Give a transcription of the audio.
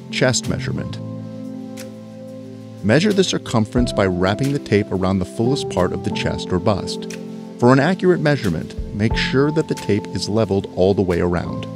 chest measurement. Measure the circumference by wrapping the tape around the fullest part of the chest or bust. For an accurate measurement, make sure that the tape is leveled all the way around.